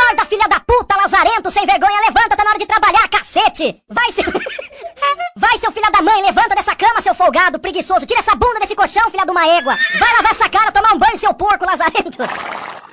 Acorda, filha da puta, lazarento, sem vergonha, levanta, tá na hora de trabalhar, cacete! Vai, seu... Vai, seu filho da mãe, levanta dessa cama, seu folgado, preguiçoso, tira essa bunda desse colchão, filha de uma égua! Vai lavar essa cara, tomar um banho, seu porco, lazarento!